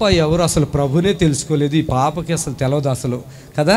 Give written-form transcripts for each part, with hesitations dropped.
ఎవరు అసలు ప్రభునే తెలుసుకోలేదు, ఈ పాపకి అసలు తెలియదు అసలు కదా.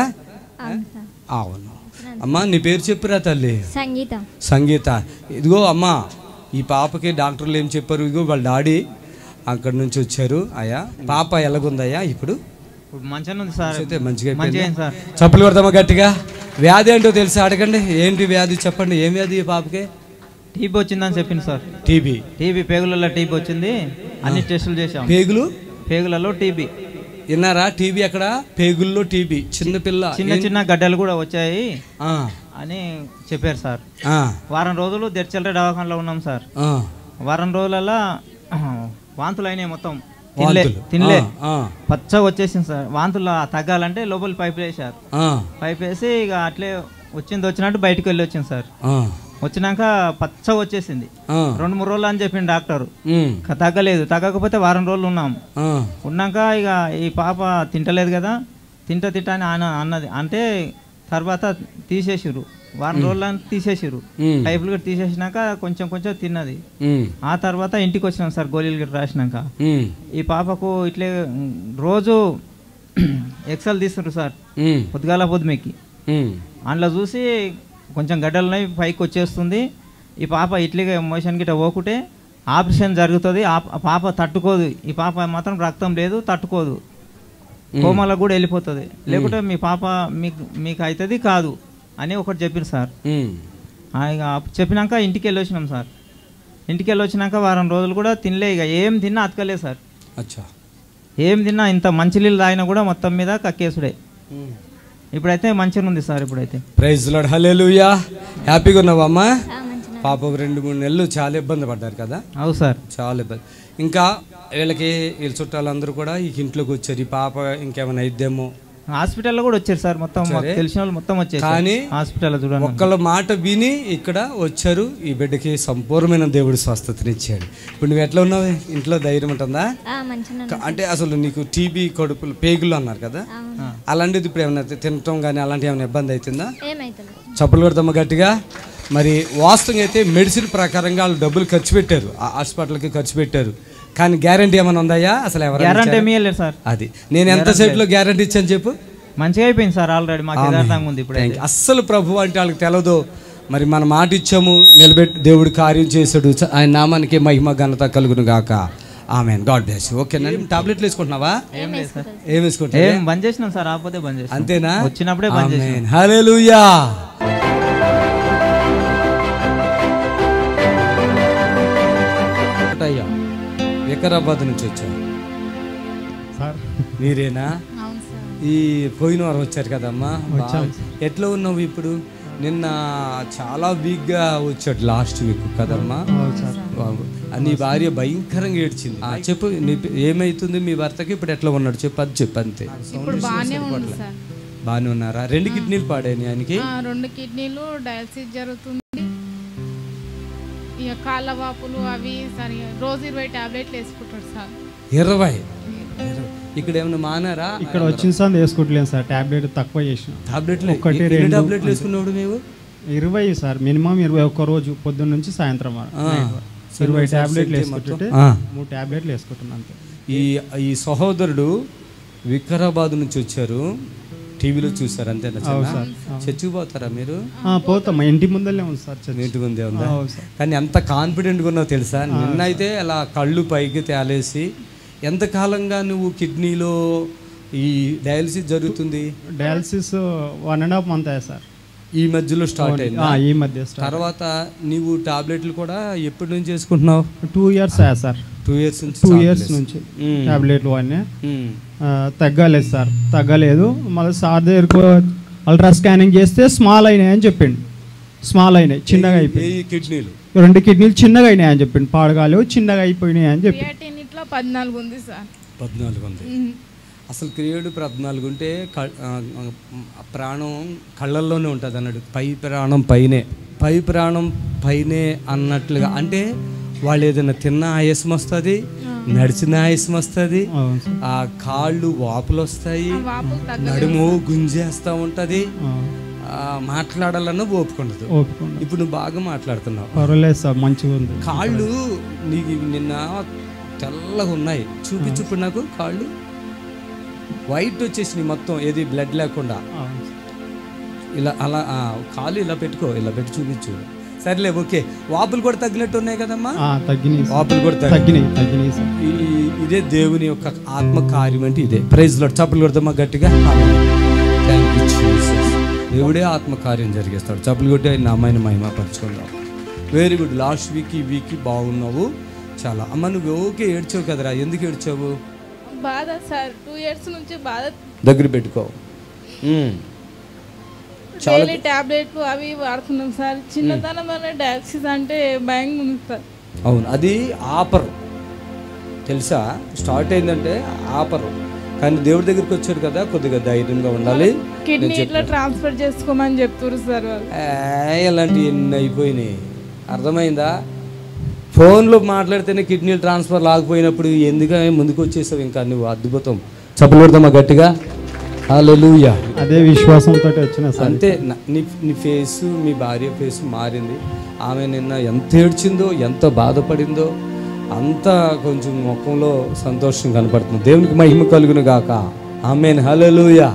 అవును అమ్మా, నీ పేరు చెప్పురా తల్లి. సంగీత. సంగీత. ఇదిగో అమ్మా, ఈ పాపకి డాక్టర్లు ఏం చెప్పారు? ఇదిగో వాళ్ళ డాడీ అక్కడి నుంచి వచ్చారు. అయ్యా పాప ఎలాగుందయ్యా? ఇప్పుడు మంచిగా ఉంది సార్. అయితే మంచిగా సార్. చప్పులు కొడతామా గట్టిగా. వ్యాధి ఏంటో తెలుసా? అడగండి. ఏంటి వ్యాధి చెప్పండి. ఏం వ్యాధి ఈ పాపకి? టీబీ వచ్చిందని చెప్పింది సార్. టీబీ. పేగులలో టీబీ వచ్చింది. అన్ని టెస్టులు చేసాం. పేగులలో టీబీ. విన్నారా? టీబీ అక్కడ పేగుల్లో టీబీ. చిన్నపిల్ల చిన్న గడ్డలు కూడా వచ్చాయి అని చెప్పారు సార్. వారం రోజులు దెర్చల్రే దవాఖానలో ఉన్నాం సార్. వారం రోజులలో వాంతులు అయినాయి మొత్తం. తినలే పచ్చగా వచ్చేసింది సార్. వాంతులు తగ్గాలంటే లోపల పైపు వేసారు. పైపు వేసి ఇక అట్లే వచ్చినట్టు బయటకు వెళ్ళి వచ్చింది సార్. వచ్చినాక పచ్చగా వచ్చేసింది. 2-3 రోజులు అని చెప్పింది డాక్టర్. తగ్గలేదు. తగ్గకపోతే వారం రోజులు ఉన్నాక ఇక ఈ పాప తింటలేదు కదా, తింటా అని అన్నది. అంటే తర్వాత తీసేసిర్రు. వారం రోజులని తీసేసిర్రు. పైపులు కూడా తీసేసినాక కొంచెం తిన్నది. ఆ తర్వాత ఇంటికి వచ్చినాం సార్. గోళీలు గట్రా రాసినాక ఈ పాపకు ఇట్లే రోజు ఎక్సెల్ తీస్తున్నారు సార్. పొద్దుమెక్కి అందులో చూసి కొంచెం గడ్డలున్నాయి, పైకి వచ్చేస్తుంది. ఈ పాప ఇట్లీగా మోషన్ గిట్ట పోకుంటే ఆపరేషన్ జరుగుతుంది. పాప తట్టుకోదు. ఈ పాప మాత్రం రక్తం లేదు, తట్టుకోదు. కోమాలకు కూడా వెళ్ళిపోతుంది. లేకుంటే మీ పాప మీకు అవుతుంది కాదు అని ఒకటి చెప్పింది సార్. చెప్పినాక ఇంటికి వెళ్ళి వచ్చినాం సార్. ఇంటికి వెళ్ళి వచ్చినాక వారం రోజులు కూడా తినలే. ఇక ఏం తిన్నా అతకలేదు సార్. ఏం తిన్నా ఇంత మంచినీళ్ళు తాగినా కూడా మొత్తం మీద కక్కేసుడే. ఇప్పుడైతే మంచిగా ఉంది సార్. ఇప్పుడైతే ప్రైజ్ లార్డ్, హల్లెలూయా. హ్యాపీగా ఉన్నావమ్మా? పాప 2-3 నెలలు చాలా ఇబ్బంది పడ్డారు కదా. అవును సార్, చాలా ఇబ్బంది. ఇంకా వీళ్ళ చుట్టాలందరూ కూడా ఈ ఇంట్లోకి వచ్చారు. ఈ పాప ఇంకేమైనా అయిద్దేమో. హాస్పిటల్లో కూడా వచ్చారు సార్. మొత్తం తెలిసిన వాళ్ళు మొత్తం వచ్చారు. కానీ హాస్పిటల్లో చూడండి, ఒక్కళ్ళ మాట విని ఇక్కడ వచ్చారు. ఈ బిడ్డకి సంపూర్ణమైన దేవుడు స్వస్థతనిచ్చాడు. ఇప్పుడు నువ్వు ఎట్లా ఉన్నావు? ఇంట్లో ధైర్యం ఉంటుందా? అంటే అసలు నీకు టీబీ, కడుపులు, పేగులు అన్నారు కదా, అలాంటిది ఇప్పుడు ఏమైనా తినటం కానీ అలాంటి ఏమైనా ఇబ్బంది అవుతుందా? చప్పులు కొడతామా గట్టిగా. మరి వాస్తవంగా అయితే మెడిసిన్ ప్రకారంగా వాళ్ళు డబ్బులు ఖర్చు పెట్టారు, ఆ హాస్పిటల్కి ఖర్చు పెట్టారు. కానీ గ్యారంటీ ఏమైనా ఉందయ్యా? అసలు ఎవరు సార్? అది నేను ఎంతసేపులో గ్యారంటీ ఇచ్చాను చెప్పు. మంచిగా అయిపోయింది సార్. ఆల్రెడీ మాకు ఉంది. ఇప్పుడు అస్సలు ప్రభు అంటే వాళ్ళకి తెలియదు. మరి మన మాట ఇచ్చాము, నిలబెట్టి దేవుడు కార్యం చేశాడు. ఆయన నామానికి మహిమ ఘనత కలుగును గాక. ఆమేన్. God bless you. ఓకేనా? టాబ్లెట్లు వేసుకుంటున్నావా? ఏం లేదు సార్. ఏం వేసుకుంటావు? బంద్ చేసినాం సార్. ఆపోతే బంద్ చేసినాం. అంతేనా? వచ్చినప్పుడే బంద్ చేసినాం. హల్లెలూయా. వికారాబాద్ నుంచి వచ్చారు సార్. మీరేనా? ఈ పోయిన వారం వచ్చారు కదమ్మా. ఎట్లా ఉన్నావు ఇప్పుడు? నిన్న చాలా వీక్గా వచ్చాడు లాస్ట్ వీక్ కదమ్మా. నీ భార్య భయంకరంగా ఏడ్చింది. చెప్పు, ఏమైతుంది మీ భర్తకి? ఇప్పుడు ఎట్లా ఉన్నాడు చెప్పు. అది చెప్పు అంతే. బాగానే ఉన్నారా? 2 కిడ్నీలు పాడాయి ఆయనకి. 2 కిడ్నీలు డయాలసిస్ జరుగుతుంది. ఇక కాళ్ళ వాపులు అవి సరిగా రోజు 20 టాబ్లెట్లు వేసుకుంటాడు సార్. 20? ఇక్కడ ఏమైనా మానారా? ఇక్కడ వచ్చిన సార్ వేసుకోవట్లేదు సార్. టాబ్లెట్ తక్కువ చేసిన. టాబ్లెట్లు 1-2 టాబ్లెట్లు వేసుకున్నాడు మేము? 20 సార్. మినిమం 21 రోజు పొద్దున్న నుంచి సాయంత్రం 20 టాబ్లెట్లు వేసుకుంటుంటే 3 టాబ్లెట్లు వేసుకుంటున్నాను అంతే. ఈ సహోదరుడు వికారాబాద్ నుంచి వచ్చారు. టీవీలో చూసారు అంతేనా? చర్చికి పోతారా మీరు? పోతాం. ఇంటి ముందరే ఉంది సార్. ఇంటి ముందే ఉందా? కానీ ఎంత కాన్ఫిడెంట్గా ఉన్నావు తెలుసా? నిన్నైతే అలా కళ్ళు పైకి తేలేసి. ఎంతకాలంగా నువ్వు కిడ్నీలో ఈ డయాలసిస్ జరుగుతుంది? డయాలసిస్ 1.5 month అయ్యా సార్. ఈ మధ్యలో స్టార్ట్ అయింది. ఈ మధ్య తర్వాత నీవు టాబ్లెట్లు కూడా ఎప్పటి నుంచి చేసుకుంటున్నావు? 2 years అయ్యా సార్. 2 years నుంచి. 2 years నుంచి టాబ్లెట్లు అన్నీ తగ్గలేదు సార్. తగ్గలేదు. మళ్ళీ సార్ దగ్గరకు అల్ట్రా స్కానింగ్ చేస్తే స్మాల్ అయినాయి అని చెప్పిండు. స్మాల్ అయినాయి, చిన్నగా అయిపోయి. కిడ్నీలు 2 కిడ్నీలు చిన్నగా అయినాయి అని చెప్పిండు. పాడగాలేవు, చిన్నగా అయిపోయినాయి అని చెప్పి. 14 ఉంది సార్. 14 ఉంది. అసలు క్రియేడు 14 ఉంటే ప్రాణం కళ్ళల్లోనే ఉంటుంది అన్నాడు. పై ప్రాణం పైనే అన్నట్లుగా. అంటే వాళ్ళు ఏదైనా తిన్న ఆయాసం వస్తుంది, నడిచిన ఆయాసం వస్తుంది, ఆ కాళ్ళు వాపులు వస్తాయి, నడుము గుంజేస్తూ ఉంటుంది, మాట్లాడాలన్నా ఓపుకుండదు. ఇప్పుడు నువ్వు బాగా మాట్లాడుతున్నావు. పర్వాలేదు సార్, మంచిగా ఉంది. కాళ్ళు నీకు నిన్న తెల్లగా ఉన్నాయి. చూపించు ఇప్పుడు నాకు కాళ్ళు వైట్ వచ్చేసినాయి మొత్తం, ఏది బ్లడ్ లేకుండా. ఇలా అలా కాలు ఇలా పెట్టుకో, ఇలా పెట్టి చూపించు. సరేలే, ఓకే. వాపులు కూడా తగ్గినట్టు ఉన్నాయి కదమ్మా? తగ్గినాయి. వాపులు కూడా తగ్గినాయి. ఇదే దేవుని యొక్క ఆత్మ కార్యం అంటే ఇదే. Praise lord. చప్పట్లు కొడతామా గట్టిగా? Thank you Jesus. దేవుడే ఆత్మ కార్యం జరిగేస్తాడు. చప్పట్లు కొట్టి ఆయన అమ్మాయిని మహిమ పరుచుకుందాం. Very good. లాస్ట్ వీక్ ఈ వీక్ బాగున్నావు చాలా. అమ్మ నువ్వు ఓకే ఏడ్చావు కదరా, ఎందుకు ఏడ్చావు? బాధ సార్, 2 years నుంచి బాధ. దగ్గర పెట్టుకో. డైలీ టాబ్లెట్లు అవి వాడుతున్నాం సార్. చిన్నతనం వల్ల డయాలసిస్ అంటే భయంగా ఉంది సార్. అవును, అది ఆపరు తెలుసా. స్టార్ట్ అయిందంటే ఆపరు. కానీ దేవుడి దగ్గరికి వచ్చాడు కదా, కొద్దిగా ధైర్యంగా ఉండాలి. కిడ్నీ ఇట్లా ట్రాన్స్ఫర్ చేసుకోమని చెప్తారు సార్ వాళ్ళు. ఇలాంటివి ఎన్ని అయిపోయినాయి, అర్థమైందా? ఫోన్లో మాట్లాడితేనే కిడ్నీలు ట్రాన్స్ఫర్ లాగిపోయినప్పుడు ఎందుకని ముందుకు వచ్చేసావు? ఇంకా నువ్వు అద్భుతం. చప్పట్లు కొడతామా గట్టిగా? హల్లెలూయా. అదే విశ్వాసంతో వచ్చిన సార్. అంతే. నీ ఫేసు, మీ భార్య ఫేసు మారింది. ఆమె నిన్న ఎంత ఏడ్చిందో, ఎంత బాధపడిందో, అంతా కొంచెం ముఖంలో సంతోషం కనపడుతుంది. దేవునికి మహిమ కలుగును గాక. ఆమేన్. హల్లెలూయా.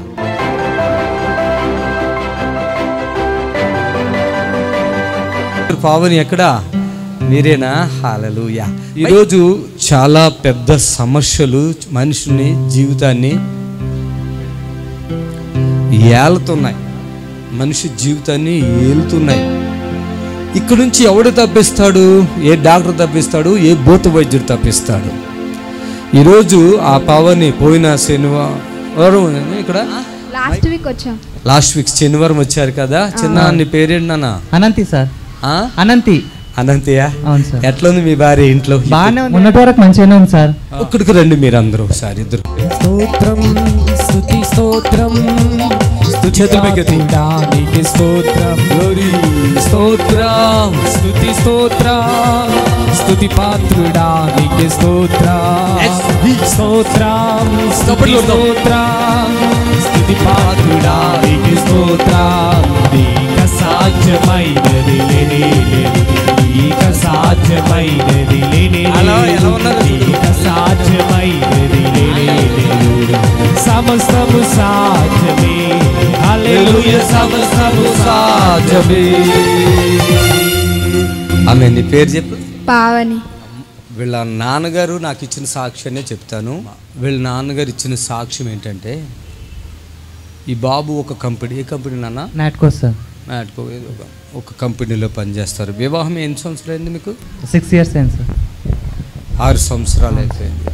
పావని ఎక్కడా? మీరేనా? హల్లెలూయా. ఈరోజు చాలా పెద్ద సమస్యలు మనుషుని జీవితాన్ని ఏలుతున్నాయి, మనిషి జీవితాన్ని ఏలుతున్నాయి. ఇక్కడ నుంచి ఎవడు తప్పిస్తాడు? ఏ డాక్టర్ తప్పిస్తాడు? ఏ భూత వైద్యుడు తప్పిస్తాడు? ఈరోజు ఆ పావని పోయిన శనివారం ఇక్కడ లాస్ట్ వీక్ శనివారం వచ్చారు కదా. చిన్న నీ పేరేంటి నాన్న? అనంతి సార్. అనంతి. అనంతయ్య, అవును సార్. ఎట్లా ఉంది మీ భార్య ఇంట్లో? బాగానే ఉంది, ఉన్నటి వరకు మంచిగానే ఉంది సార్. ఇక్కడికి రండి మీరు అందరూ ఒకసారి ఇద్దరు. స్తోత్రం స్తుతి స్తోత్రం స్తుతికి స్తోత్రం గ్లోరీ స్తోత్రం స్తుతి స్తోత్రం స్తుతి పాత్రుడానికి స్తోత్రం స్తోత్రం స్తోత్రం స్తుతి పాత్రుడానికి స్తోత్రం. నీక సాధ్యమైనది లేనే నీక సాధ్యమైనది లేనే నీక సాధ్యమైనది లేనే సమస్తము సాధ్యమే. హల్లెలూయా. సమస్తము సాధ్యమే. ఆమె నీ పేరు చెప్పు. పావని. వీళ్ళ నాన్నగారు నాకు ఇచ్చిన సాక్ష్యాన్ని చెప్తాను. వీళ్ళ నాన్నగారు ఇచ్చిన సాక్ష్యం ఏంటంటే, ఈ బాబు ఒక కంపెనీ, ఏ కంపెనీ నాన్న? నాట్కో సార్. నాట్కో ఒక కంపెనీలో పనిచేస్తారు. వివాహం ఎన్ని సంవత్సరాలు అయింది మీకు? 6 years అయింది సార్. 6 సంవత్సరాలు అయిపోయింది.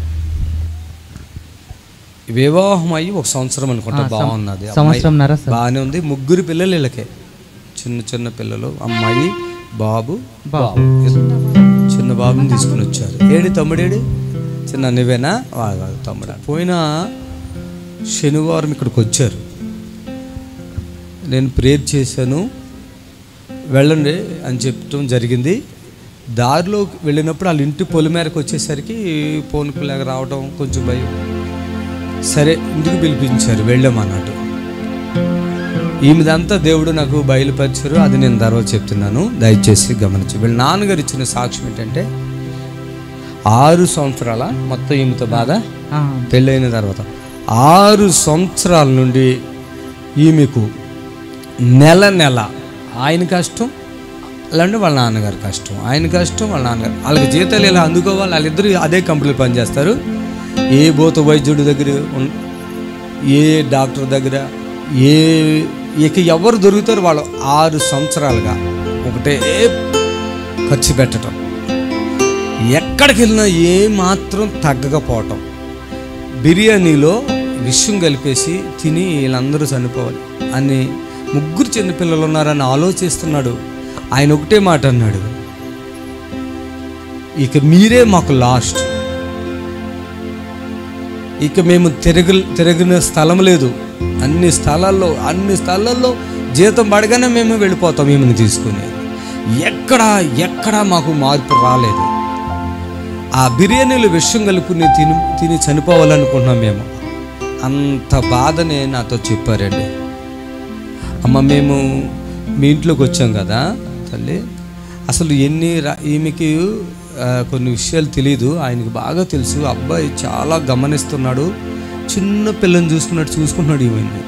వివాహం అయ్యి 1 సంవత్సరం అనుకుంటా. బాగున్నది, బాగానే ఉంది. 3 పిల్లలు వీళ్ళకే, చిన్న చిన్న పిల్లలు, అమ్మాయి బాబు. చిన్న బాబుని తీసుకుని వచ్చారు. ఏడి తమ్ముడేడి? చిన్న నువ్వేనా? తమ్ముడు. పోయిన శనివారం ఇక్కడికి వచ్చారు. నేను ప్రేర్ చేశాను, వెళ్ళండి అని చెప్పడం జరిగింది. దారిలో వెళ్ళినప్పుడు వాళ్ళ ఇంటి పొలిమేరకు వచ్చేసరికి ఫోన్కు లేక రావడం కొంచెం భయం. సరే ఇంటికి పిలిపించారు, వెళ్ళామన్నట్టు. ఈమెదంతా దేవుడు నాకు బయలుపరిచారు. అది నేను తర్వాత చెప్తున్నాను, దయచేసి గమనించు. వీళ్ళ నాన్నగారు ఇచ్చిన సాక్ష్యం ఏంటంటే, 6 సంవత్సరాల మొత్తం ఈమెతో బాధ. పెళ్ళైన తర్వాత 6 సంవత్సరాల నుండి ఈమెకు నెల నెల ఆయన కష్టం, అలాంటి వాళ్ళ నాన్నగారు కష్టం, ఆయన కష్టం, వాళ్ళ నాన్నగారు. వాళ్ళకి జీతాలు ఇలా అందుకోవాలి. వాళ్ళిద్దరు అదే కంపెనీలో పనిచేస్తారు. ఏ భూత వైద్యుడి దగ్గర, ఏ డాక్టర్ దగ్గర, ఇక ఎవరు దొరుకుతారు వాళ్ళు 6 సంవత్సరాలుగా ఒకటే ఖర్చు పెట్టడం. ఎక్కడికి వెళ్ళినా ఏమాత్రం తగ్గకపోవటం. బిర్యానీలో విషం కలిపేసి తిని వీళ్ళందరూ చనిపోవాలి అని 3 చిన్నపిల్లలు ఉన్నారని ఆలోచిస్తున్నాడు. ఆయన ఒకటే మాట అన్నాడు, ఇక మీరే మాకు లాస్ట్. ఇక మేము తిరిగిన స్థలం లేదు. అన్ని స్థలాల్లో జీతం పడగానే మేము వెళ్ళిపోతాం ఈమెను తీసుకుని. ఎక్కడ మాకు మార్పు రాలేదు. ఆ బిర్యానీలో విషం కలుపుని తిని చనిపోవాలనుకుంటున్నాం మేము. అంత బాధనే నాతో చెప్పారండి. అమ్మ మేము మీ ఇంట్లోకి వచ్చాం కదా తల్లి, అసలు ఈమెకి కొన్ని విషయాలు తెలియదు, ఆయనకి బాగా తెలుసు. అబ్బాయి చాలా గమనిస్తున్నాడు, చిన్న పిల్లని చూసుకుంటున్నాడు. ఈమెని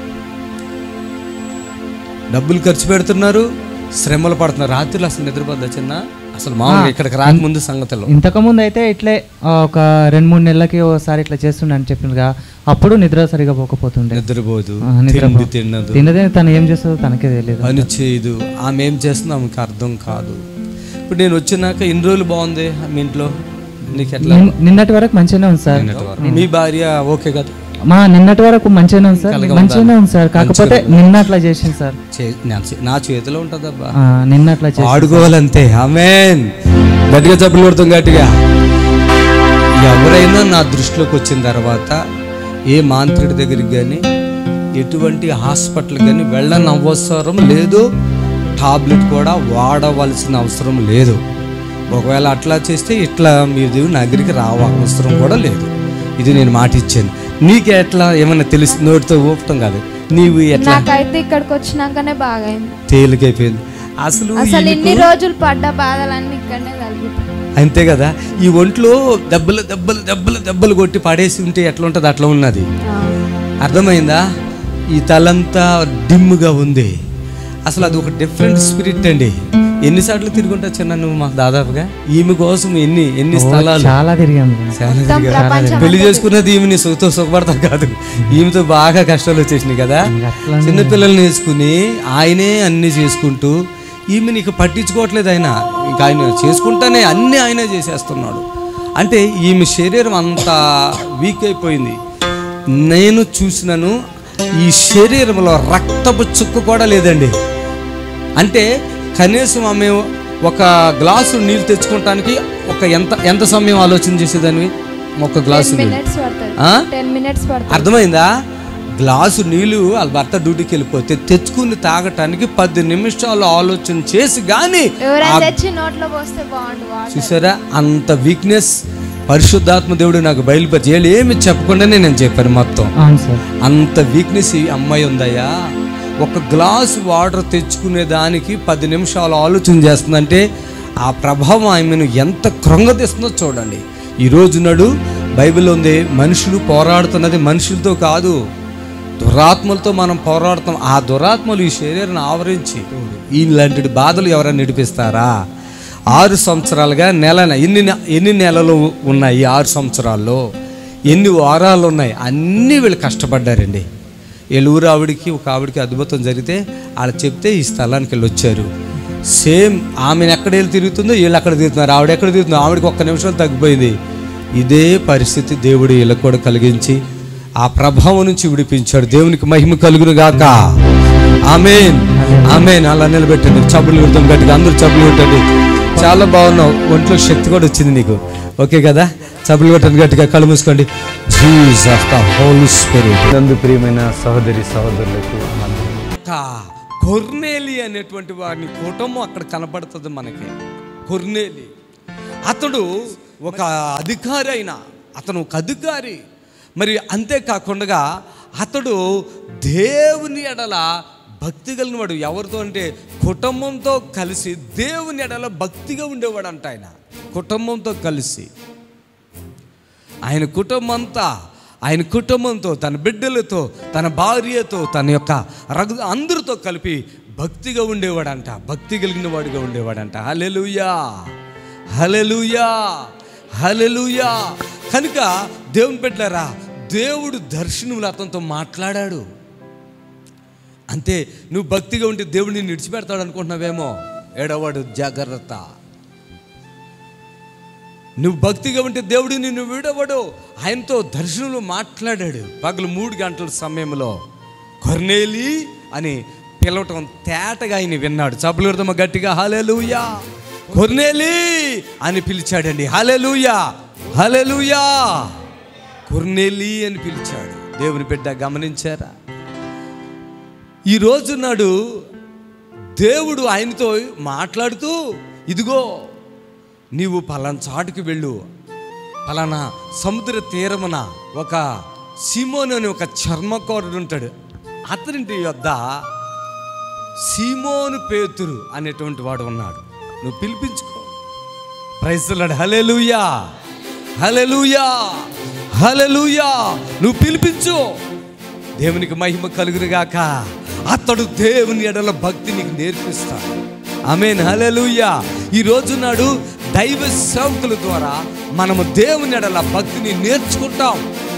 డబ్బులు ఖర్చు పెడుతున్నారు, శ్రమలు పడుతున్నారు. రాత్రులు అసలు నిద్రపోద్దా చిన్న? అసలు మామూలుగా ఇక్కడికి రాకముందు సంగతిలో ఇంతకుముందు అయితే ఇట్లే ఒక 2-3 నెలలకి ఒకసారి ఇట్లా చేస్తుండే అని చెప్పిందిగా, అప్పుడు నిద్ర సరిగా పోకపోతుండే. నిద్రపోదు, తినదు, తినదే. తను ఏం చేస్తుందో తనకే తెలియదు, అని చేయదు. ఆమె ఏం చేస్తుందో ఆమెకి అర్థం కాదు. ఇప్పుడు నేను వచ్చినాక ఇన్ని రోజులు బాగుంది మీ ఇంట్లో, నీకు ఎట్లా? నిన్నటి వరకు మంచిగానే ఉంది సార్. మీ భార్య ఓకే కదా? మా నిన్నటి వరకు మంచిగానే ఉంది సార్, మంచిగానే ఉంది సార్. కాకపోతే నిన్న అట్లా చేసింది సార్. నా చేతిలో ఉంటుందబ్బా, నిన్న అట్లా ఆడుకోవాలంతే. ఆమేన్. గట్టిగా చప్పులు కొడతాం గట్టిగా. ఎవరైనా నా దృష్టిలోకి వచ్చిన తర్వాత ఏ మాంత్రికుడి దగ్గరికి కానీ ఎటువంటి హాస్పిటల్ కానీ వెళ్ళని అవసరం లేదు, టాబ్లెట్ కూడా వాడవలసిన అవసరం లేదు. ఒకవేళ అట్లా చేస్తే ఇట్లా మీరు నా దగ్గరికి అవసరం కూడా లేదు. ఇది నేను మాట ఇచ్చాను. నీకే ఎట్లా ఏమన్నా తెలిసి నోటితో ఊపటం కాదు, నీవు ఎట్లా? నాకైతే ఇక్కడికి వచ్చినాకనే బాగా అయింది, తేలికైపోయింది. అసలు ఇన్ని రోజులు పడ్డ బాధలన్నీ ఇక్కడనే కలిగిపోయి. అంతే కదా. ఈ ఒంట్లో దెబ్బలు దెబ్బలు దెబ్బలు దెబ్బలు కొట్టి పడేసి ఉంటే ఎట్లా ఉంటుంది అట్లా ఉన్నది. అర్థమైందా? ఈ తలంతా డిమ్గా ఉంది. అసలు అది ఒక డిఫరెంట్ స్పిరిట్ అండి. ఎన్నిసార్లు తిరుగుంటా చిన్న నువ్వు మా దాదాపుగా ఈమె కోసం ఎన్ని స్థలాలు చాలా తిరిగాము. పెళ్లి చేసుకున్నది ఈమెని సుఖపడతాం కాదు, ఈమెతో బాగా కష్టాలు వచ్చేసినాయి కదా. చిన్నపిల్లల్ని వేసుకుని ఆయనే అన్ని చేసుకుంటూ ఈమె నీకు పట్టించుకోవట్లేదు. ఇంకా ఆయన చేసుకుంటానే అన్నీ ఆయనే చేసేస్తున్నాడు. అంటే ఈమె శరీరం అంతా వీక్ అయిపోయింది. నేను చూసినాను, ఈ శరీరంలో రక్తపు చుక్క కూడా లేదండి. అంటే కనీసం ఆమె ఒక గ్లాసు నీళ్ళు తెచ్చుకోవటానికి ఎంత సమయం ఆలోచన చేసేదాన్ని? ఒక గ్లాసు అర్థమైందా? గ్లాసు నీళ్ళు వాళ్ళ భర్త డ్యూటీకి వెళ్ళిపోతే తెచ్చుకుని తాగటానికి 10 నిమిషాలు ఆలోచన చేసి కానీ చూసారా అంత వీక్నెస్. పరిశుద్ధాత్మ దేవుడు నాకు బయలుపరిచి ఏమి చెప్పకుండానే నేను చెప్పాను మొత్తం. అంత వీక్నెస్ ఈ అమ్మాయి ఉందయ్యా. ఒక గ్లాసు వాటర్ తెచ్చుకునే దానికి 10 నిమిషాలు ఆలోచన చేస్తుందంటే ఆ ప్రభావం ఆమెను ఎంత కృంగతీస్తుందో చూడండి. ఈరోజు నాడు బైబిల్లో ఉంది, మనుషులు పోరాడుతున్నది మనుషులతో కాదు, దురాత్మలతో మనం పోరాడుతాం. ఆ దురాత్మలు ఈ శరీరాన్ని ఆవరించి ఇలాంటి బాధలు ఎవరైనా నడిపిస్తారా? 6 సంవత్సరాలుగా ఎన్ని నెలలు ఉన్నాయి? 6 సంవత్సరాల్లో ఎన్ని వారాలు ఉన్నాయి? అన్నీ వీళ్ళు కష్టపడ్డారండి. ఊరు ఒక ఆవిడికి అద్భుతం జరిగితే వాళ్ళు చెప్తే ఈ స్థలానికి వెళ్ళి వచ్చారు. సేమ్ ఆమెను ఎక్కడ వెళ్ళి తిరుగుతుందో వీళ్ళు అక్కడ తిరుగుతున్నారు, ఆవిడ ఎక్కడ తిరుగుతుందో ఆవిడకి 1 నిమిషం తగ్గిపోయింది. ఇదే పరిస్థితి దేవుడు వీళ్ళకి కూడా కలిగించి ఆ ప్రభావం నుంచి విడిపించాడు. దేవునికి మహిమ కలుగును గాక. ఆమేన్, ఆమేన్. అలా నిలబెట్టండి, చప్పులు కొడతాం గట్టిగా, అందరూ చప్పులు కొట్టండి. చాలా బాగున్నావు, ఒంట్లో శక్తి కూడా వచ్చింది నీకు. ఓకే కదా? చప్పులు కొట్టండి గట్టిగా, కళ్ళు మూసుకోండి. Jesus the holy spirit. నందు ప్రియమైన సహోదరి సహోదరులకు కొర్నేలి అనేటువంటి వాడిని కుటుంబం అక్కడ కనపడుతుంది మనకి. కొర్నేలి అతడు ఒక అధికారి అతను ఒక అధికారి. మరి అంతేకాకుండా అతడు దేవుని ఎడల భక్తి కలిగిన వాడు. ఎవరితో అంటే కుటుంబంతో కలిసి దేవుని ఎడల భక్తిగా ఉండేవాడు అంట. ఆయన కుటుంబంతో కలిసి ఆయన కుటుంబంతో తన బిడ్డలతో తన భార్యతో తన యొక్క అందరితో కలిపి భక్తిగా ఉండేవాడంట, భక్తి కలిగిన వాడిగా ఉండేవాడంట. హల్లెలూయా, హల్లెలూయా, హల్లెలూయా. కనుక దేవుని బిడ్డలారా, దేవుడు దర్శనములు అతనితో మాట్లాడాడు. అంతే, నువ్వు భక్తిగా ఉంటే దేవుడు నిన్ను విడిచిపెడతాడు అనుకుంటున్నావేమో. ఏడవాడు జాగ్రత్త. నువ్వు భక్తిగా ఉంటే దేవుడు నిన్ను విడవడు. ఆయనతో దర్శనంలో మాట్లాడాడు. పగలు 3 గంటల సమయంలో కొర్నేలి అని పిలవటం తేటగా ఆయన విన్నాడు. చప్పులు గట్టిగా హల్లెలూయా, కొర్నేలి అని పిలిచాడండి. హల్లెలూయా, హల్లెలూయా, కొర్నేలి అని పిలిచాడు. దేవుని బిడ్డ గమనించారా? ఈరోజు నాడు దేవుడు ఆయనతో మాట్లాడుతూ, ఇదిగో నీవు పలానా చాటుకు వెళ్ళు, పలానా సముద్ర తీరమున ఒక సీమోను అని ఒక చర్మకారుడు ఉంటాడు, అతనింటి యొద్ద సీమోను పేతురు అనేటువంటి వాడు ఉన్నాడు, నువ్వు పిలిపించుకో. Praise the lord. Hallelujah, hallelujah, hallelujah. నువ్వు పిలిపించు, దేవునికి మహిమ కలుగునుగాక. అతడు దేవుని ఎడల భక్తి నీకు నేర్పిస్తాడు. ఆమేన్, హల్లెలూయా. ఈ రోజు నాడు దైవ సేవకుల ద్వారా మనము దేవుని ఎడల భక్తిని నేర్చుకుంటాం.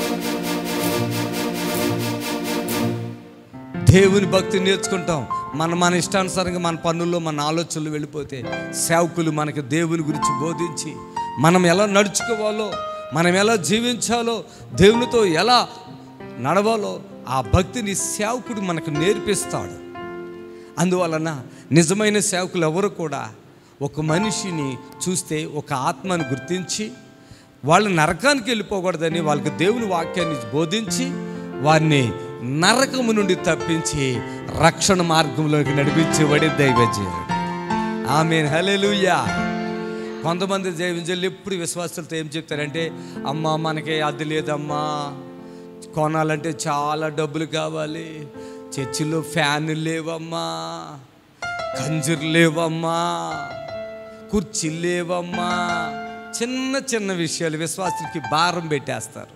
దేవుని భక్తి నేర్చుకుంటాం. మన ఇష్టానుసారంగా మన పనుల్లో మన ఆలోచనలు వెళ్ళిపోతే సేవకులు మనకి దేవుని గురించి బోధించి మనం ఎలా నడుచుకోవాలో, మనం ఎలా జీవించాలో, దేవునితో ఎలా నడవాలో ఆ భక్తిని సేవకుడు మనకు నేర్పిస్తాడు. అందువలన నిజమైన సేవకులు ఎవరు కూడా ఒక మనిషిని చూస్తే ఒక ఆత్మను గుర్తించి వాళ్ళు నరకానికి వెళ్ళిపోకూడదని వాళ్ళకి దేవుని వాక్యాన్ని బోధించి వారిని నరకము నుండి తప్పించి రక్షణ మార్గంలోకి నడిపించేవాడే దైవజనుడు. ఆమేన్, హల్లెలూయా. కొంతమంది దైవజనులు ఎప్పుడు విశ్వాసులతో ఏం చెప్తారంటే, అమ్మా మనకి అది లేదమ్మా, కొనాలంటే చాలా డబ్బులు కావాలి, చర్చిలో ఫ్యాన్లు లేవమ్మా, కంజులు లేవమ్మా, కుర్చీలు లేవమ్మా. చిన్న చిన్న విషయాలు విశ్వాసులకి భారం పెట్టేస్తారు.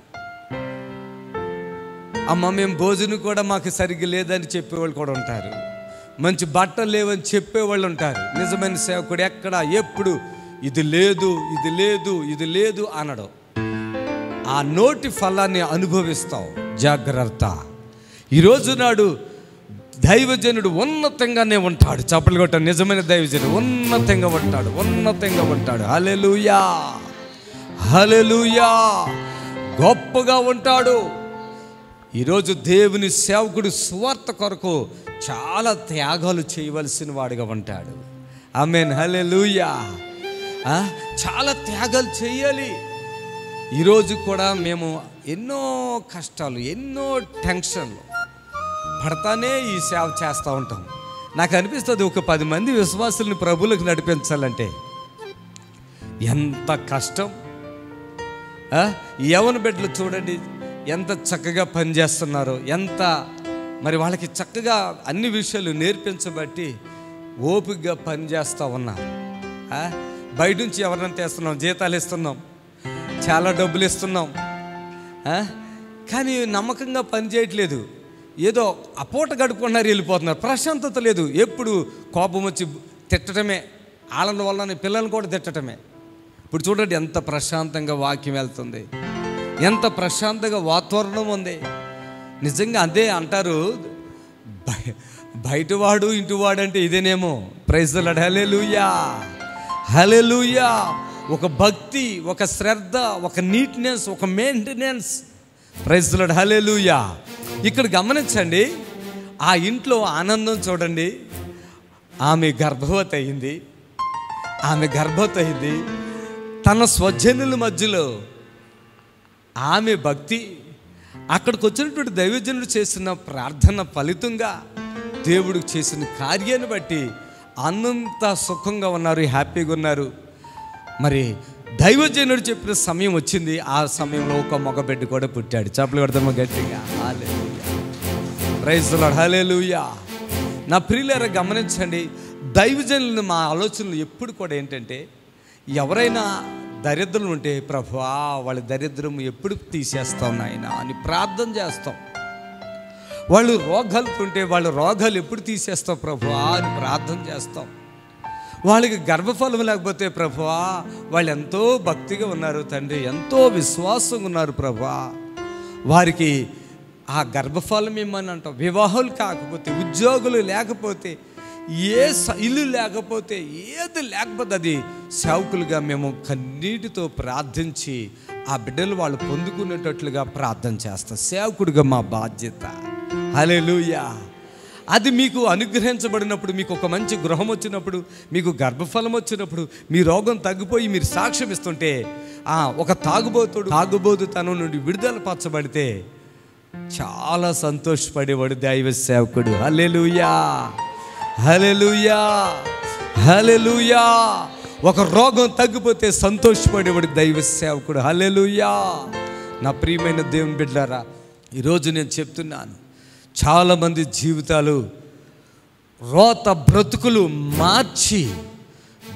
అమ్మ మేము భోజనం కూడా మాకు సరిగ్గా లేదని చెప్పేవాళ్ళు కూడా ఉంటారు. మంచి బట్టలు లేవని చెప్పేవాళ్ళు ఉంటారు. నిజమైన సేవకుడు ఎక్కడ ఎప్పుడు ఇది లేదు, ఇది లేదు, ఇది లేదు అనడం. ఆ నోటి ఫలాన్ని అనుభవిస్తావు. జాగ్రత్త. ఈరోజు నాడు దైవజనుడు ఉన్నతంగానే ఉంటాడు. చప్పలు కొట్ట. నిజమైన దైవజనుడు ఉన్నతంగా ఉంటాడు, ఉన్నతంగా ఉంటాడు. హల్లెలూయా, హల్లెలూయా. గొప్పగా ఉంటాడు. ఈరోజు దేవుని సేవకుడు సువార్త కొరకు చాలా త్యాగాలు చేయవలసిన వాడిగా ఉంటాడు. ఆమేన్, హల్లెలూయా. చాలా త్యాగాలు చేయాలి. ఈరోజు కూడా మేము ఎన్నో కష్టాలు, ఎన్నో టెన్షన్లు పడతానే ఈ సేవ చేస్తూ ఉంటాం. నాకు అనిపిస్తుంది, ఒక 10 మంది విశ్వాసుల్ని ప్రభువులకు నడిపించాలంటే ఎంత కష్టం. యవన బిడ్డలు చూడండి ఎంత చక్కగా పనిచేస్తున్నారో, ఎంత మరి వాళ్ళకి చక్కగా అన్ని విషయాలు నేర్పించబట్టి ఓపికగా పనిచేస్తూ ఉన్నారు. బయట నుంచి ఎవరిని తెస్తున్నాం, జీతాలు ఇస్తున్నాం, చాలా డబ్బులు ఇస్తున్నాం, కానీ నమ్మకంగా పని చేయట్లేదు. ఏదో అపోట గడుపుకున్నారు, వెళ్ళిపోతున్నారు. ప్రశాంతత లేదు. ఎప్పుడు కోపం వచ్చి తిట్టడమే, వాళ్ళ వల్ల పిల్లల్ని కూడా తిట్టడమే. ఇప్పుడు చూడండి ఎంత ప్రశాంతంగా వాక్యం వెళ్తుంది, ఎంత ప్రశాంతంగా వాతావరణం ఉంది. నిజంగా అదే అంటారు, బయటవాడు ఇంటివాడు అంటే ఇదేనేమో. Praise the lord. Hallelujah, hallelujah. ఒక భక్తి, ఒక శ్రద్ధ, ఒక నీట్నెస్, ఒక maintenance. Praise the lord. Hallelujah. ఇక్కడ గమనించండి, ఆ ఇంట్లో ఆనందం చూడండి. ఆమె గర్భవతి అయింది, తన స్వజనుల మధ్యలో ఆమె భక్తి, అక్కడికి వచ్చినటువంటి దైవజనుడు చేసిన ప్రార్థన ఫలితంగా దేవుడు చేసిన కార్యాన్ని బట్టి అంత సుఖంగా ఉన్నారు, హ్యాపీగా ఉన్నారు. మరి దైవజనుడు చెప్పిన సమయం వచ్చింది. ఆ సమయంలో ఒక మగబిడ్డ కూడా పుట్టాడు. చప్పలు కొడతామా గట్టిగా? Hallelujah, praise the lord. Hallelujah. నా ప్రియులారా గమనించండి, దైవజనులు మా ఆలోచనలు ఎప్పుడు కూడా ఏంటంటే, ఎవరైనా దరిద్రం ఉంటే ప్రభువా వాళ్ళ దరిద్రం ఎప్పుడు తీసేస్తాం నాయనా అని ప్రార్థన చేస్తాం. వాళ్ళు రోగాలతో ఉంటే వాళ్ళ రోగాలు ఎప్పుడు తీసేస్తాం ప్రభువా అని ప్రార్థన చేస్తాం. వాళ్ళకి గర్భఫలం లేకపోతే ప్రభువా వాళ్ళు ఎంతో భక్తిగా ఉన్నారు తండ్రి, ఎంతో విశ్వాసంగా ఉన్నారు ప్రభువా, వారికి ఆ గర్భఫలం ఏమని అంటాం. వివాహాలు కాకపోతే, ఉద్యోగులు లేకపోతే, ఇల్లు లేకపోతే, ఏది లేకపోతే అది సేవకులుగా మేము కన్నీటితో ప్రార్థించి ఆ బిడ్డలు వాళ్ళు పొందుకునేటట్లుగా ప్రార్థన చేస్తాం. సేవకుడిగా మా బాధ్యత. హల్లెలూయా. అది మీకు అనుగ్రహించబడినప్పుడు, మీకు ఒక మంచి గృహం వచ్చినప్పుడు, మీకు గర్భఫలం వచ్చినప్పుడు, మీ రోగం తగ్గిపోయి మీరు సాక్ష్యం ఇస్తుంటే, ఒక తాగుబోతుతనం నుండి విడుదల పరచబడితే చాలా సంతోషపడేవాడు దైవ సేవకుడు. హల్లెలూయా, హల్లెలూయా, హల్లెలూయా. ఒక రోగం తగ్గిపోతే సంతోషపడేవాడు దైవ సేవకుడు. హల్లెలూయా. నా ప్రియమైన దేవుని బిడ్డలారా, ఈరోజు నేను చెప్తున్నాను, చాలామంది జీవితాలు రోత బ్రతుకులు మార్చి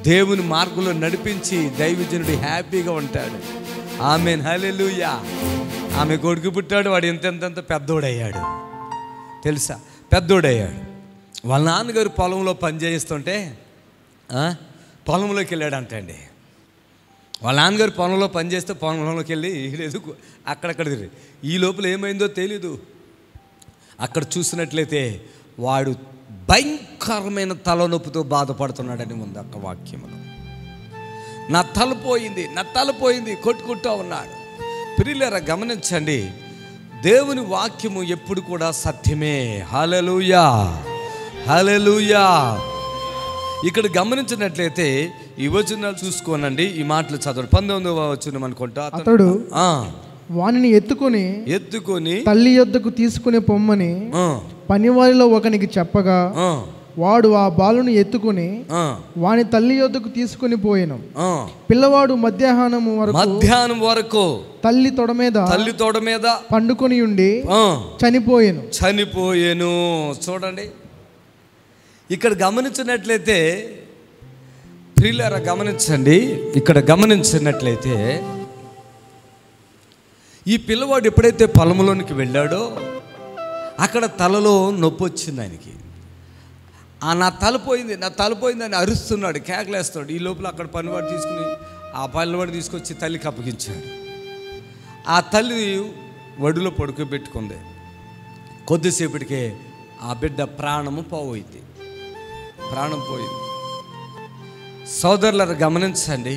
దేవుని మార్గంలో నడిపించి దైవజనుడు హ్యాపీగా ఉంటాడు. ఆమేన్, హల్లెలూయా. ఆమె కొడుకు పుట్టాడు, వాడు ఎంతెంత పెద్దోడయ్యాడు తెలుసా, పెద్దోడయ్యాడు. వాళ్ళ నాన్నగారు పొలంలో పని చేయిస్తుంటే పొలంలోకి వెళ్ళాడంటండి. వాళ్ళ నాన్నగారు పొలంలో పని చేస్తే పొలంలోకి వెళ్ళి ఎదుగు అక్కడక్కడ తిరిగి ఈ లోపల ఏమైందో తెలీదు. అక్కడ చూసినట్లయితే వాడు భయంకరమైన తలనొప్పితో బాధపడుతున్నాడని ఉంది అక్క వాక్యములో. నా తల పోయింది కొట్టుకుంటూ ఉన్నాడు. ప్రియులారా గమనించండి, దేవుని వాక్యము ఎప్పుడు కూడా సత్యమే. హల్లెలూయా, హల్లెలూయా. ఇక్కడ గమనించినట్లయితే ఈ వచనాలు చూసుకోనండి, ఈ మాటలు చదవండి. 19వ వచనం అనుకుంటా. అతడు వానిని ఎత్తుకొని తల్లి యొద్దకు తీసుకుని పొమ్మని పనివారిలో ఒకనికి చెప్పగా వాడు ఆ బాలుని ఎత్తుకుని వాని తల్లి యొద్దకు తీసుకుని పోయెను. పిల్లవాడు మధ్యాహ్నం వరకు తల్లి తొడ మీద పండుకొని ఉండి చనిపోయెను. చూడండి, ఇక్కడ గమనించినట్లయితే ప్రియులారా గమనించండి, ఇక్కడ గమనించినట్లయితే ఈ పిల్లవాడు ఎప్పుడైతే పొలంలోనికి వెళ్ళాడో అక్కడ తలలో నొప్పి వచ్చింది ఆయనకి. నా తల పోయింది అని అరుస్తున్నాడు, కేకలేస్తాడు. ఈ లోపల అక్కడ పనివాడు తీసుకుని ఆ పనివాడు తీసుకొచ్చి తల్లికి అప్పగించాడు. ఆ తల్లి ఒడిలో పడుకోబెట్టుకుంది. కొద్దిసేపటికే ఆ బిడ్డ ప్రాణం పోయింది. సోదరులను గమనించండి,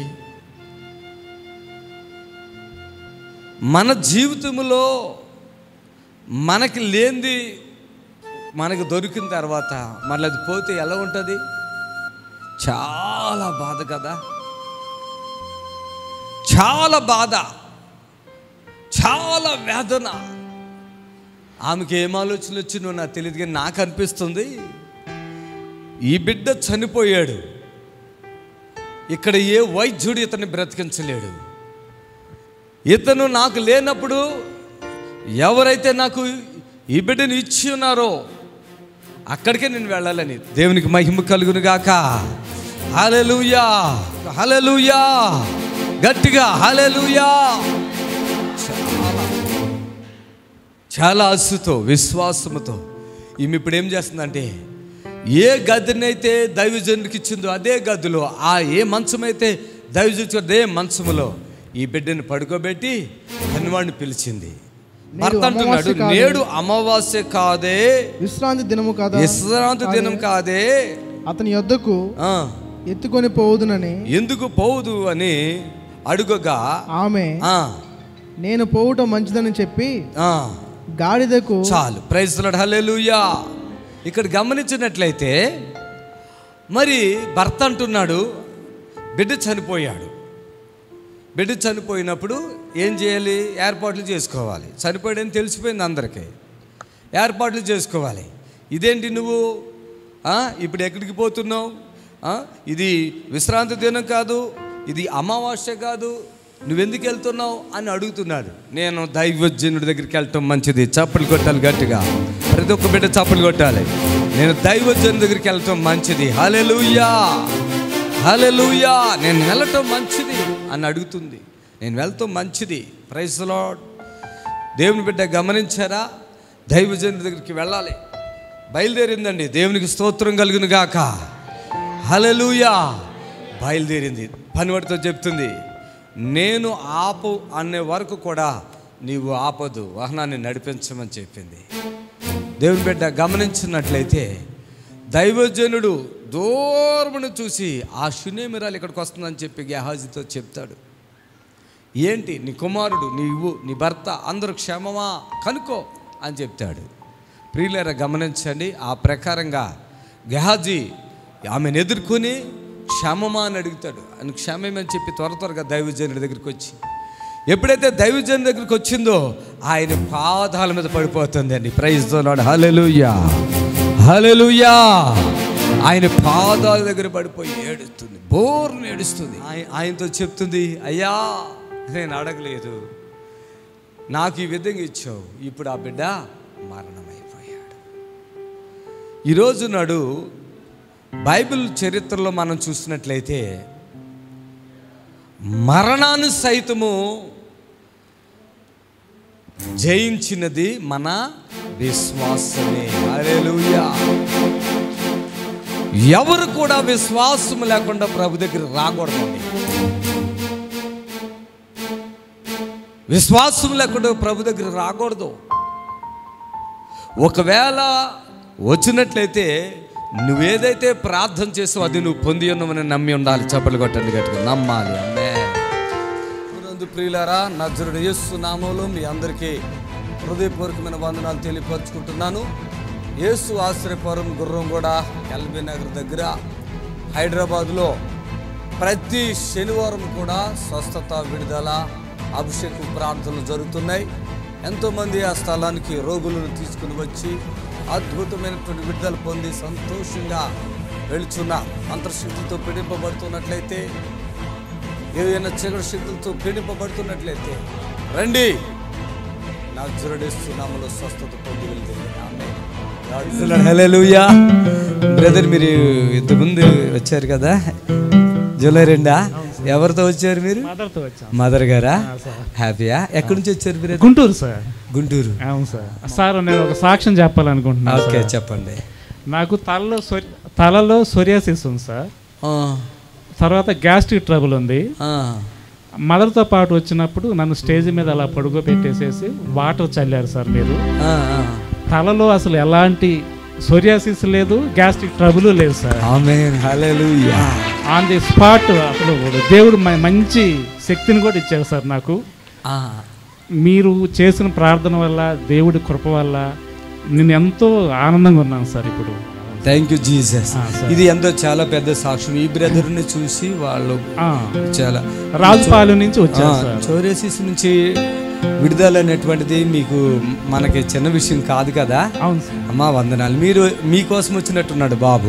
మన జీవితంలో మనకి లేనిది మనకు దొరికిన తర్వాత మళ్ళీ అది పోతే ఎలా ఉంటుంది? చాలా బాధ కదా, చాలా బాధ, చాలా వేదన. ఆమెకి ఏం ఆలోచనలు వచ్చినో నాకు తెలియదు, కానీ నాకు అనిపిస్తుంది ఈ బిడ్డ చనిపోయాడు, ఇక్కడ ఏ వైద్యుడు ఇతన్ని బ్రతికించలేడు. ఇతను నాకు లేనప్పుడు ఎవరైతే నాకు ఈ బిడ్డను ఇచ్చి ఉన్నారో అక్కడికే నేను వెళ్ళాలని. దేవునికి మహిమ కలుగును గాక. హల్లెలూయా, హల్లెలూయా, గట్టిగా హల్లెలూయా. చాలా ఆశతో విశ్వాసముతో ఈమె ఇప్పుడు ఏం చేస్తుందంటే, ఏ గదినైతే దైవజనుడికి ఇచ్చిందో అదే గదిలో, ఏ మంచమైతే దైవజనుడికి అదే మంచములో ఈ బిడ్డను పడుకోబెట్టి పనివాడిని పిలిచింది. భర్త అంటున్నాడు, నేడు అమావాస్య కాదే, విశ్రాంతి దినం కాదే, అతని యొద్దకు ఎత్తుకొని పోవుదునని ఎందుకు పోవుదు అని అడుగగా ఆమె నేను పోవటం మంచిదని చెప్పి గాడిదకు చాలు. Praise the lord, hallelujah. ఇక్కడ గమనించినట్లయితే మరి భర్త అంటున్నాడు బిడ్డ చనిపోయాడు. బిడ్డ చనిపోయినప్పుడు ఏం చేయాలి? ఏర్పాట్లు చేసుకోవాలి. చనిపోయాడని తెలిసిపోయింది అందరికీ, ఏర్పాట్లు చేసుకోవాలి. ఇదేంటి నువ్వు ఇప్పుడు ఎక్కడికి పోతున్నావు? ఇది విశ్రాంతి దినం కాదు, ఇది అమావాస్య కాదు, నువ్వెందుకు వెళ్తున్నావు అని అడుగుతున్నాడు. నేను దైవజనుడి దగ్గరికి వెళ్ళటం మంచిది. చప్పలు కొట్టాలి గట్టిగా, ప్రతి ఒక్క బిడ్డ చప్పలు కొట్టాలి. నేను దైవజనుడి దగ్గరికి వెళ్ళటం మంచిది. హల్లెలూయా, హల్లెలూయా. నేను వెళ్ళటం మంచిది అని అడుగుతుంది. నేను వెళ్తాం మంచిది. Praise the lord. దేవుని బిడ్డ గమనించారా? దైవజనుడి దగ్గరికి వెళ్ళాలి. బయలుదేరిందండి. దేవునికి స్తోత్రం కలుగును గాక. హల్లెలూయా. బయలుదేరింది. పనివాడితో చెప్తుంది, నేను ఆపు అనే వరకు కూడా నీవు ఆపదు, వాహనాన్ని నడిపించమని చెప్పింది. దేవుని బిడ్డ గమనించినట్లయితే దైవజనుడు దూరమును చూసి ఆ షునేమిరాలు ఇక్కడికి వస్తుందని చెప్పి గెహాజీతో చెప్తాడు. ఏంటి, నీ కుమారుడు, నీవు, నీ భర్త అందరూ క్షేమమా కనుక్కో అని చెప్తాడు. ప్రియులారా గమనించండి, ఆ ప్రకారంగా గెహాజీ ఆమెను ఎదుర్కొని క్షేమమా అని అడుగుతాడు. అని క్షేమమని చెప్పి త్వరగా దైవజనుడి దగ్గరికి వచ్చి, ఎప్పుడైతే దైవజనుడి దగ్గరికి వచ్చిందో ఆయన పాదాల మీద పడిపోతుంది అండి. Praise the lord, hallelujah, hallelujah. ఆయన పాదాల దగ్గర పడిపోయి ఏడుస్తుంది, బోర్ను ఏడుస్తుంది. ఆయనతో చెప్తుంది, అయ్యా నేను అడగలేదు, నాకు ఈ విధంగా ఇచ్చావు, ఇప్పుడు ఆ బిడ్డ మరణమైపోయాడు. ఈరోజు నాడు బైబిల్ చరిత్రలో మనం చూసినట్లయితే మరణాన్ని సైతము జయించినది మన విశ్వాసమే. హల్లెలూయా. ఎవరు కూడా విశ్వాసం లేకుండా ప్రభు దగ్గర రాకూడదండి. విశ్వాసం లేకుండా ప్రభు దగ్గర రాకూడదు. ఒకవేళ వచ్చినట్లయితే నువ్వేదైతే ప్రార్థన చేసావు అది నువ్వు పొంది ఉన్నావని నమ్మి ఉండాలి. చప్పట్లు కొట్టండి గట్టిగా, నమ్మాలి. అమ్మే. ప్రియులారా, నజరుడు యేసు నామములో మీ అందరికీ హృదయపూర్వకమైన వందనాలు తెలియపరుచుకుంటున్నాను. యేసు ఆశ్రయపురం గుర్రంగూడ ఎల్బీ నగర్ దగ్గర హైదరాబాద్లో ప్రతి శనివారం కూడా స్వస్థత, విడుదల, అభిషేక ప్రార్థనలు జరుగుతున్నాయి. ఎంతోమంది ఆ స్థలానికి రోగులను తీసుకుని వచ్చి అద్భుతమైనటువంటి విడుదల పొంది సంతోషంగా వెళుచున్న అంతర్శక్తితో పీడింపబడుతున్నట్లయితే, ఏదైనా చీకటి శక్తులతో పీడింపబడుతున్నట్లయితే రండి, నజరేయుడు యేసు నామములో స్వస్థత పొంది వెళ్తుంది. ఆమేన్. హల్లెలూయా. బ్రదర్, మీరు ఇంతకుముందు వచ్చారు కదా, జూలై 2 ఎవరితో వచ్చారు మీరు? మదర్ గారా? హ్యాపీయా? ఎక్కడి నుంచి వచ్చారు మీరు? గుంటూరు సార్. గుంటూరు. అవును సార్. సార్ నేను ఒక సాక్ష్యం చెప్పాలనుకుంటున్నాను. ఓకే, చెప్పండి. నాకు తలలో సోరియాసిస్ ఉంది సార్. తర్వాత గ్యాస్ట్రిక్ ట్రబుల్ ఉంది. మదర్తో పాటు వచ్చినప్పుడు నన్ను స్టేజ్ మీద అలా పడుకోబెట్టేసేసి వాటర్ చల్లారు సార్ మీరు. తలలో అసలు ఎలాంటి సోరియాసిస్ లేదు, గ్యాస్ట్రిక్ ట్రబుల్ లేదు sir. Amen. Hallelujah. On the spot అసలు దేవుడు మంచి శక్తిని కూడా ఇచ్చారు సార్ నాకు. మీరు చేసిన ప్రార్థన వల్ల, దేవుడి కృప వల్ల నేను ఎంతో ఆనందంగా ఉన్నాను సార్ ఇప్పుడు. Thank you Jesus. ఇది ఎంతో చాలా పెద్ద సాక్ష్యం. ఈ బ్రదర్ని చూసి వాళ్ళు చాలా రాజుపాలెం నుంచి వచ్చారు. సోరియాసిస్ నుంచి విడుదల అనేటువంటిది మీకు మనకి చిన్న విషయం కాదు కదా. అమ్మా వందనాలు. మీరు మీకోసం వచ్చినట్టున్నాడు బాబు.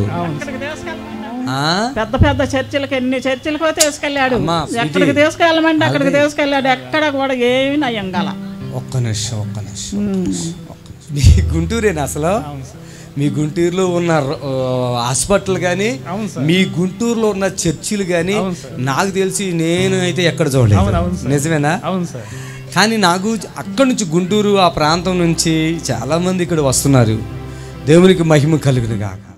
పెద్ద పెద్ద చర్చిలకు, ఎన్ని చర్చిలకు తీసుకెళ్ళాడు. ఎక్కడికి తీసుకెళ్ళమంటే అక్కడికి తీసుకెళ్ళాడు. ఎక్కడ కూడా ఏమి నయం గల. ఒక్క నిమిషం. మీ గుంటూరేనా అసలు? మీ గుంటూరులో ఉన్న హాస్పిటల్ కానీ, మీ గుంటూరులో ఉన్న చర్చిలు కానీ నాకు తెలిసి నేను అయితే ఎక్కడ చూడలేదు. నిజమేనా? కానీ నాకు అక్కడి నుంచి గుంటూరు ఆ ప్రాంతం నుంచి చాలామంది ఇక్కడ వస్తున్నారు. దేవునికి మహిమ కలుగును గాక.